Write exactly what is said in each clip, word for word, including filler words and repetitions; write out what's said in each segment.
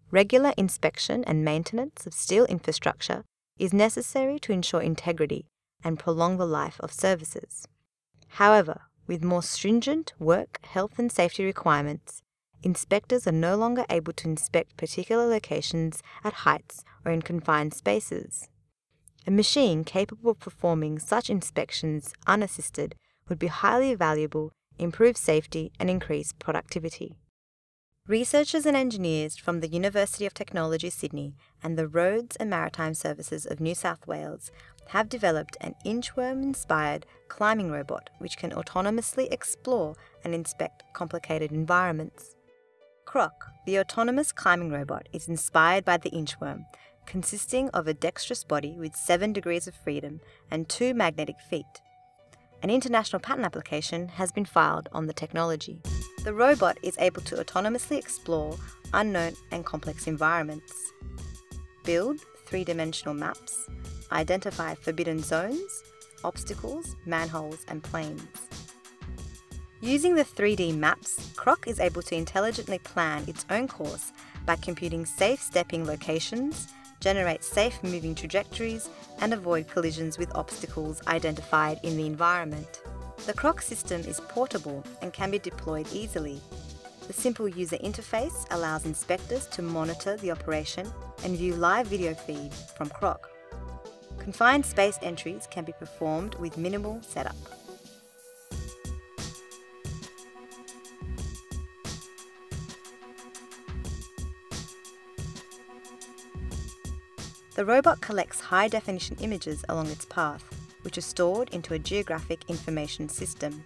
Regular inspection and maintenance of steel infrastructure is necessary to ensure integrity and prolong the life of services. However, with more stringent work, health and safety requirements, inspectors are no longer able to inspect particular locations at heights or in confined spaces. A machine capable of performing such inspections unassisted would be highly valuable, improve safety and increase productivity. Researchers and engineers from the University of Technology Sydney and the Roads and Maritime Services of New South Wales have developed an inchworm-inspired climbing robot which can autonomously explore and inspect complicated environments. C R O C, the autonomous climbing robot, is inspired by the inchworm, consisting of a dexterous body with seven degrees of freedom and two magnetic feet. An international patent application has been filed on the technology. The robot is able to autonomously explore unknown and complex environments, build three-dimensional maps, identify forbidden zones, obstacles, manholes and planes. Using the three D maps, C R O C is able to intelligently plan its own course by computing safe stepping locations, generate safe moving trajectories, and avoid collisions with obstacles identified in the environment. The C R O C system is portable and can be deployed easily. The simple user interface allows inspectors to monitor the operation and view live video feed from C R O C. Confined space entries can be performed with minimal setup. The robot collects high-definition images along its path, which are stored into a Geographic Information System.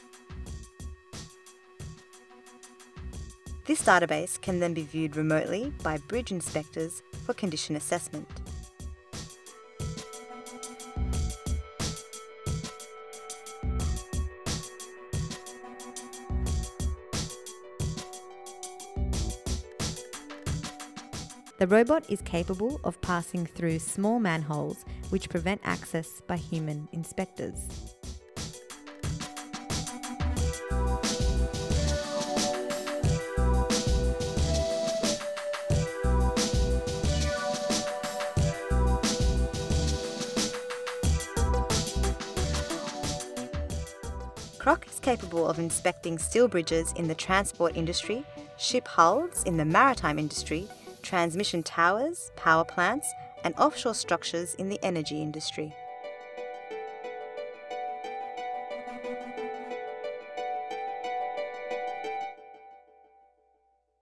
This database can then be viewed remotely by bridge inspectors for condition assessment. The robot is capable of passing through small manholes which prevent access by human inspectors. C R O C is capable of inspecting steel bridges in the transport industry, ship hulls in the maritime industry, transmission towers, power plants, and offshore structures in the energy industry.